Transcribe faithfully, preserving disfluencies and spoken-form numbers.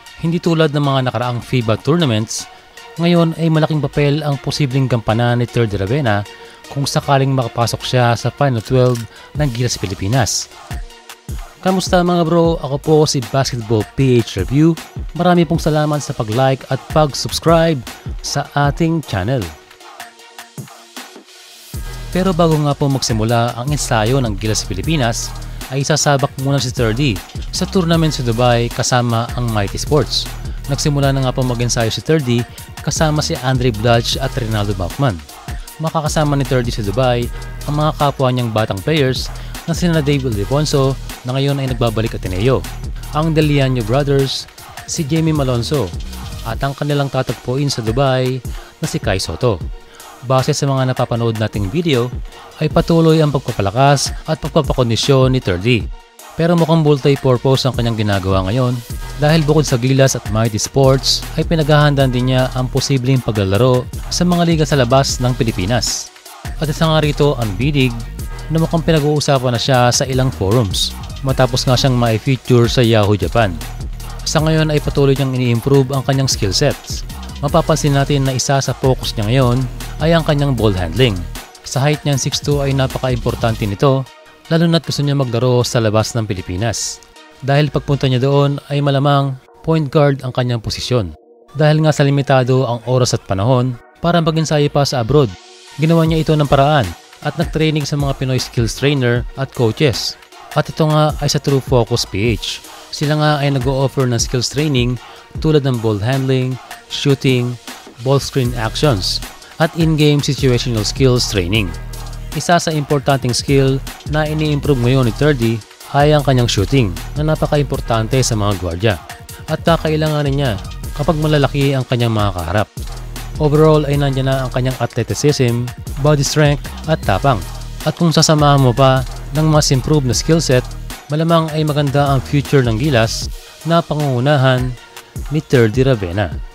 Hindi tulad ng mga nakaraang FIBA tournaments, ngayon ay malaking papel ang posibleng gampanan ni Terdy Ravenna kung sakaling makapasok siya sa Final twelve ng Gilas Pilipinas. Kamusta mga bro? Ako po si Basketball P H Review. Marami pong salamat sa pag-like at pag-subscribe sa ating channel. Pero bago nga po magsimula ang ensayo ng Gilas Pilipinas, ay sasabak muna si Terdy sa tournament sa Dubai kasama ang Mighty Sports. Nagsimula na nga po mag-ensayo si Terdy kasama si Andre Blatch at Rinaldo Bachman. Makakasama ni Terdy sa Dubai ang mga kapwa niyang batang players na sina David Leponso na ngayon ay nagbabalik Ateneo, ang Deliano Brothers, si Jamie Malonzo at ang kanilang tatagpuin sa Dubai na si Kai Soto. Base sa mga napapanood nating video ay patuloy ang pagpapalakas at pagpapakondisyon ni Terdy. Pero mukhang multi-purpose ang kanyang ginagawa ngayon dahil bukod sa Gilas at Mighty Sports ay pinaghahandaan din niya ang posibleng paglalaro sa mga liga sa labas ng Pilipinas. At isa nga rito ang bidig na mukhang pinag-uusapan na siya sa ilang forums matapos nga siyang ma-feature sa Yahoo Japan. Sa ngayon ay patuloy niyang ini-improve ang kanyang skill sets. Mapapansin natin na isa sa focus niya ngayon ay ang kanyang ball handling. Sa height niyang six two ay napaka-importante nito lalo na't gusto niya maglaro sa labas ng Pilipinas. Dahil pagpunta niya doon ay malamang point guard ang kanyang posisyon. Dahil nga sa limitado ang oras at panahon para mag-ensayo pa sa abroad, ginawa niya ito ng paraan at nag-training sa mga Pinoy skills trainer at coaches. At ito nga ay sa True Focus P H. Sila nga ay nag-o-offer ng skills training tulad ng ball handling, shooting, ball screen actions, at in-game situational skills training. Isa sa importanteng skill na ini-improve ngayon ni Terdy ay ang kanyang shooting na napaka-importante sa mga gwardya at kakailanganin niya kapag malalaki ang kanyang mga kaharap. Overall ay nandiyan na ang kanyang athleticism, body strength at tapang. At kung sasamahan mo pa ng mas improved na skill set, malamang ay maganda ang future ng Gilas na pangungunahan ni Terdy Ravenna.